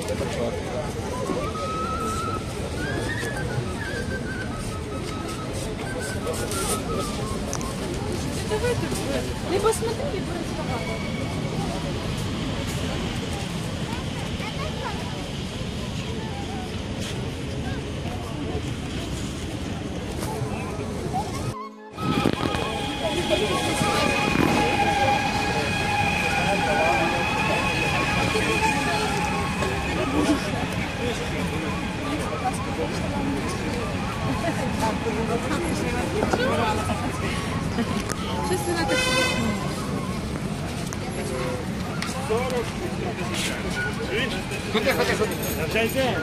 Не посмотри, просто. Щось вона так Ходи. Навчайся.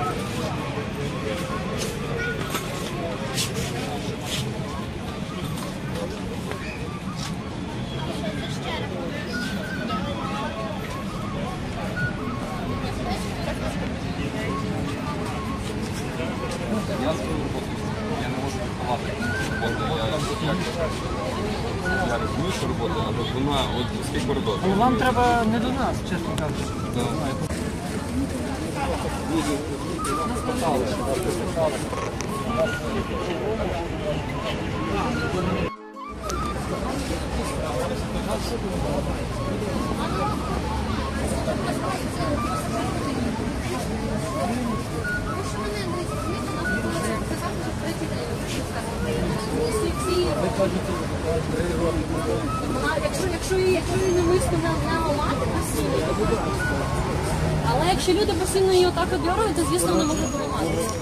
Я не можу приховати роботи. Я розумію, що робота, але вона от скільки коридор. Але вам треба не до нас, чесно кажучи. Якщо її навмисно не ламати постійно, але якщо люди постійно її отак обдьорюють, то звісно вона може поламатися.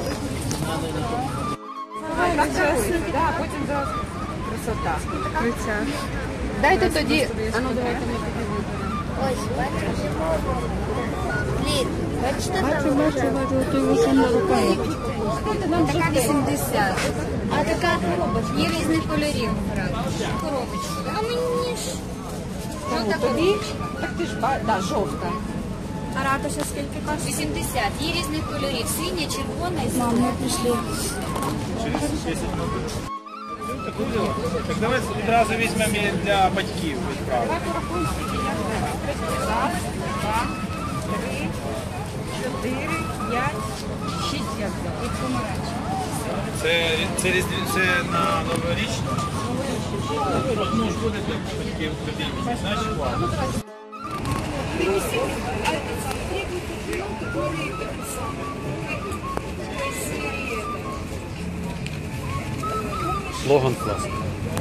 Потім красота. Дайте тоді. Ану, давайте. Ось, бачиш? Блін, бачите, Така 80. А така є різних кольорів. Коробочка. а мені ж... Тобі? Так ти ж жовта. А ратуша скільки коштує? 80. Є різних кольорів. Синя, червона і зелена. Мам, ми прийшли. Так давай одразу візьмемо її для батьків. Давай порахуємо, скільки я знаю. Раз, два, три, 4, 5, 6 я взяла. І помаранчеві. Це на новорічну? Ну ж буде для батьків кредитні, знаєш, ладно. Логан класний.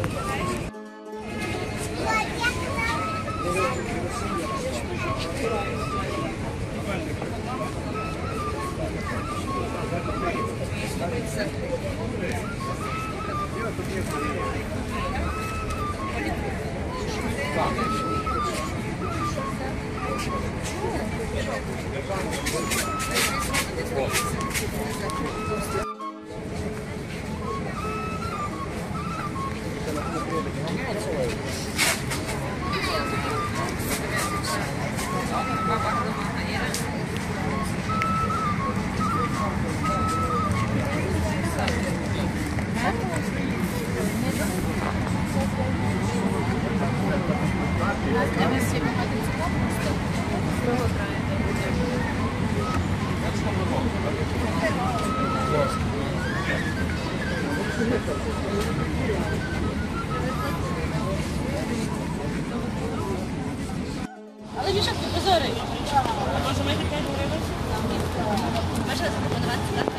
Але більше прозорий. Може ми таке говорили? Може запропонувати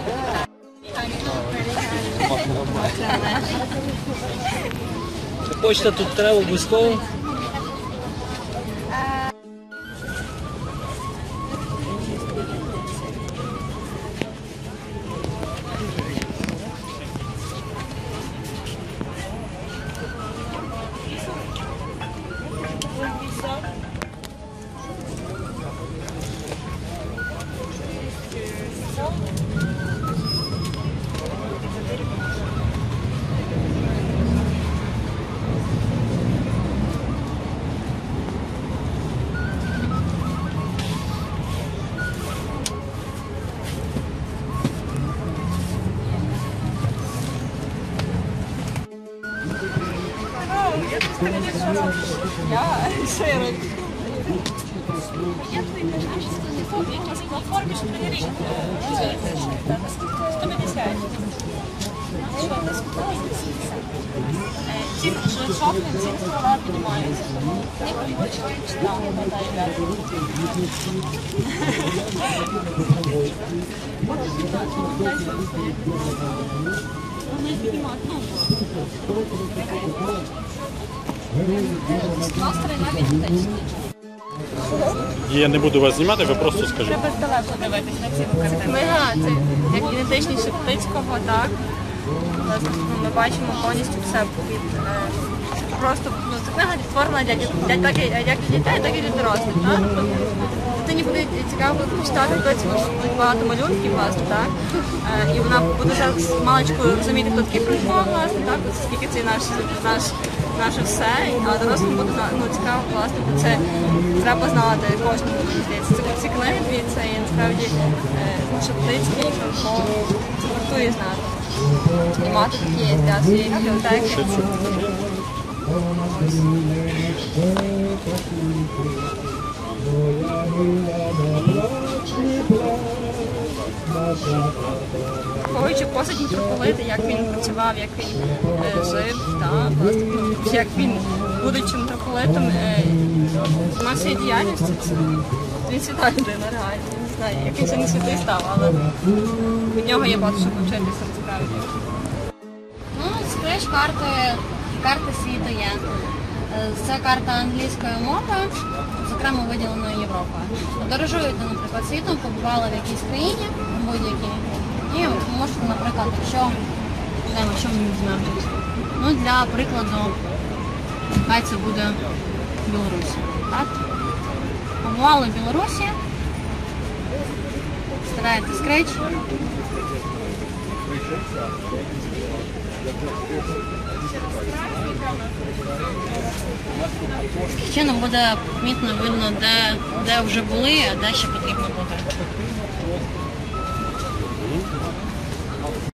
так? Почта тут треба обов'язково. Я ще Ці шопки, ці слова піднімаються. Не хочуть. Настрій навіть теж. Я не буду вас знімати, ви просто скажіть. Треба здалеку дивитись на ці картини. Книга, це як ідентичні Шептицького, так? Ми бачимо повністю все від просто це книга створена як для дітей, так і для дорослих. Так? Дитині буде цікаво читати, буде багато малюнків, власне, так? І вона буде з маличкою розуміти, хто такий Франко, власне, так? Скільки це наше все, а дорослим буде цікаво, власне, це треба знати кожному, здається. Ці книги дві, це є насправді Шептицький, Франко, це вартує знати. І мати такі для своєї бібліотеки. Враховуючи посаді митрополита, як він працював, як він жив, як він, будучи митрополитом, займався своєю діяльністю, він свята людина, реально. Не знаю, як він сьогодні святий став, але від нього є багато що повчитися, насправді. Ну, скрізь карти світу є. Це карта англійської мови, зокрема виділеної Європою. Подорожуєте, наприклад, світом, побували в якійсь країні, будь-якій, і можете, наприклад, що ми візьмемо тут? Ну, для прикладу, хай це буде Білорусь. Так? Побували в Білорусі, стараєте скреч. Чином буде помітно видно, де вже були, а де ще потрібно буде.